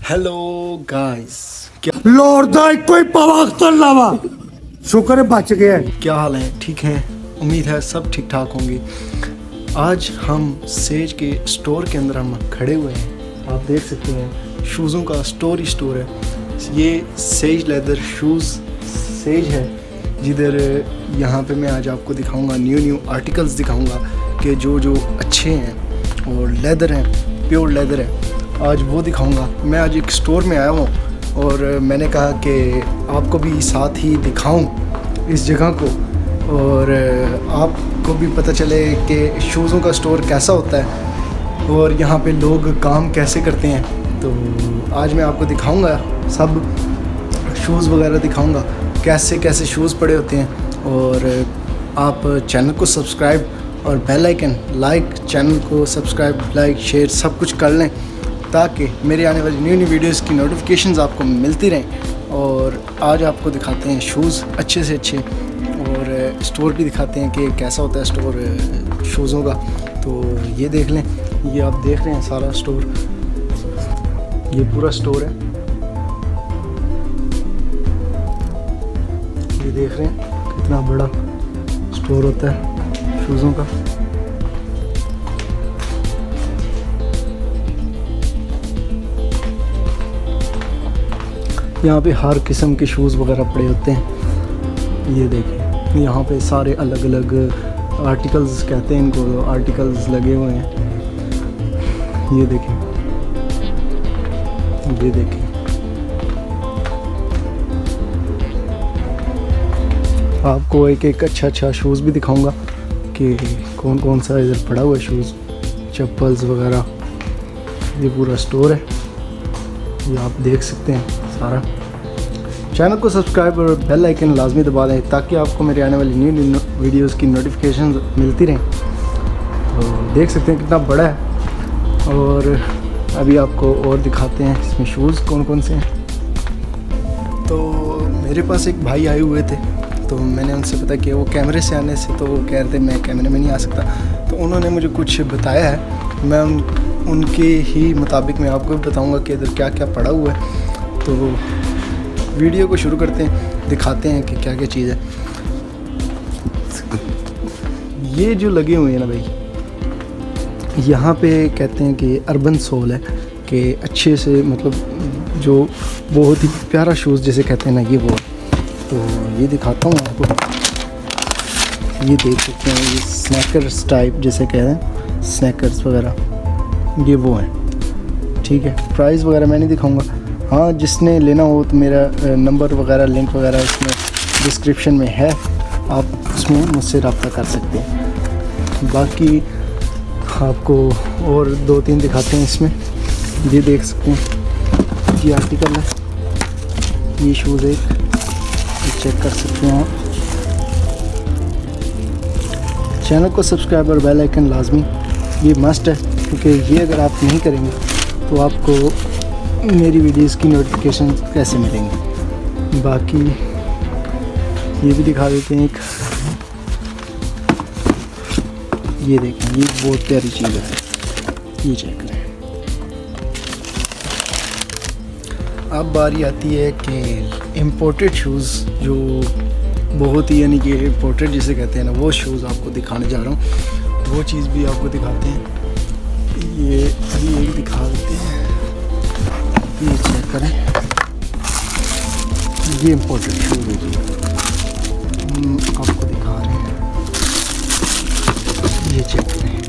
Hello guys, क्या कोई पवाख्तर लावा शुक्र है बच गया। क्या हाल है? ठीक है, उम्मीद है सब ठीक ठाक होंगे। आज हम सेज के स्टोर के अंदर हम खड़े हुए हैं। आप देख सकते हैं शूज़ों का स्टोर ही स्टोर है। ये सेज लेदर शूज़ सेज है, जिधर यहाँ पे मैं आज आपको दिखाऊंगा न्यू आर्टिकल्स दिखाऊंगा कि जो अच्छे हैं और लेदर हैं, प्योर लेदर है, आज वो दिखाऊंगा। मैं आज एक स्टोर में आया हूँ और मैंने कहा कि आपको भी साथ ही दिखाऊं इस जगह को और आपको भी पता चले कि शूज़ों का स्टोर कैसा होता है और यहाँ पे लोग काम कैसे करते हैं। तो आज मैं आपको दिखाऊंगा, सब शूज़ वगैरह दिखाऊंगा, कैसे कैसे शूज़ पड़े होते हैं। और आप चैनल को सब्सक्राइब और बेल आइकन लाइक, चैनल को सब्सक्राइब लाइक शेयर सब कुछ कर लें ताकि मेरे आने वाली न्यू वीडियोस की नोटिफिकेशंस आपको मिलती रहें। और आज आपको दिखाते हैं शूज़ अच्छे से अच्छे और स्टोर भी दिखाते हैं कि कैसा होता है स्टोर शूज़ों का। तो ये देख लें, ये आप देख रहे हैं सारा स्टोर, ये पूरा स्टोर है, ये देख रहे हैं कितना बड़ा स्टोर होता है शूज़ों का। यहाँ पे हर किस्म के शूज़ वगैरह पड़े होते हैं। ये देखें यहाँ पे सारे अलग अलग आर्टिकल्स कहते हैं इनको, आर्टिकल्स लगे हुए हैं। ये देखें, ये देखें, आपको एक अच्छा शूज़ भी दिखाऊंगा कि कौन कौन सा इधर पड़ा हुआ है शूज़, चप्पल्स वगैरह। ये पूरा स्टोर है, ये आप देख सकते हैं सारा। चैनल को सब्सक्राइब और बेल आइकन लाजमी दबा दें ताकि आपको मेरे आने वाली न्यू वीडियोस की नोटिफिकेशन मिलती रहें। तो देख सकते हैं कितना बड़ा है और अभी आपको और दिखाते हैं इसमें शूज़ कौन कौन से हैं। तो मेरे पास एक भाई आए हुए थे, तो मैंने उनसे पता किया, वो कैमरे से आने से तो वो कह रहे थे मैं कैमरे में नहीं आ सकता, तो उन्होंने मुझे कुछ बताया है, मैं उनके ही मुताबिक मैं आपको भी बताऊँगा कि इधर क्या क्या पड़ा हुआ है। तो वीडियो को शुरू करते हैं, दिखाते हैं कि क्या क्या चीज़ है। ये जो लगे हुए हैं ना भाई, यहाँ पे कहते हैं कि अर्बन सोल है, कि अच्छे से मतलब जो बहुत ही प्यारा शूज़ जैसे कहते हैं ना, ये वो। तो ये दिखाता हूँ आपको, ये देख सकते हैं, ये स्नैकर्स टाइप जैसे कह रहे हैं, स्नैकर्स वगैरह ये वो हैं। ठीक है, प्राइस वगैरह मैं नहीं दिखाऊँगा। हाँ, जिसने लेना हो तो मेरा नंबर वगैरह लिंक वगैरह इसमें डिस्क्रिप्शन में है, आप उसमें मुझसे रब्ता कर सकते हैं। बाकी आपको और 2-3 दिखाते हैं इसमें। ये देख सकते हैं, ये आर्टिकल है, ये शूज़ एक चेक कर सकते हैं आप। चैनल को सब्सक्राइब और बेल आइकन लाजमी, ये मस्ट है, क्योंकि ये अगर आप नहीं करेंगे तो आपको मेरी वीडियोस की नोटिफिकेशन कैसे मिलेंगी। बाकी ये भी दिखा देते हैं एक, ये देखें, ये बहुत प्यारी चीज़ है, ये चेक करें। अब बारी आती है कि इम्पोर्टेड शूज़, जो बहुत ही यानी कि इम्पोर्टेड जिसे कहते हैं ना, वो शूज़ आपको दिखाने जा रहा हूँ। वो चीज़ भी आपको दिखाते हैं, ये अभी एक दिखा देते हैं, ये चेक करें, ये इम्पोर्टेड शूज़ है जी, आपको दिखा रहे हैं, ये चेक करें,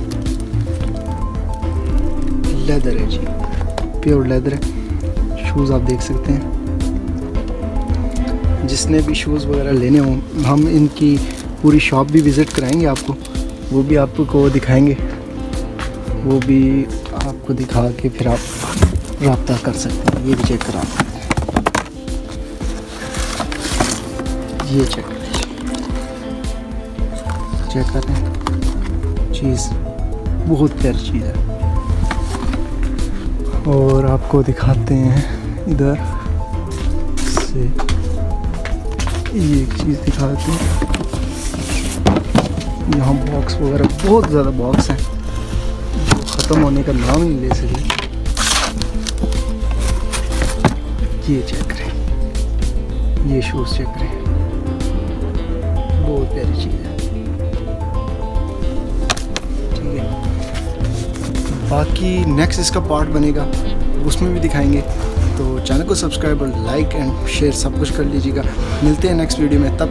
लेदर है जी, प्योर लेदर है शूज़, आप देख सकते हैं। जिसने भी शूज़ वगैरह लेने हों, हम इनकी पूरी शॉप भी विज़िट कराएंगे आपको, वो भी आपको दिखाएंगे, वो भी आपको दिखा के फिर आप रब्ता कर सकते हैं। ये भी चेक करा, ये चेक करें, चीज़ बहुत प्यारी चीज़ है। और आपको दिखाते हैं इधर से, ये एक चीज़ दिखाते हैं, यहाँ बॉक्स वगैरह बहुत ज़्यादा बॉक्स हैं जो ख़त्म होने का नाम ही नहीं ले सकते। ये चेक करें, ये शूज़ चेक करें, बहुत प्यारी चीज़ है। ठीक है, बाकी नेक्स्ट इसका पार्ट बनेगा, उसमें भी दिखाएंगे। तो चैनल को सब्सक्राइब और लाइक एंड शेयर सब कुछ कर लीजिएगा। मिलते हैं नेक्स्ट वीडियो में, तब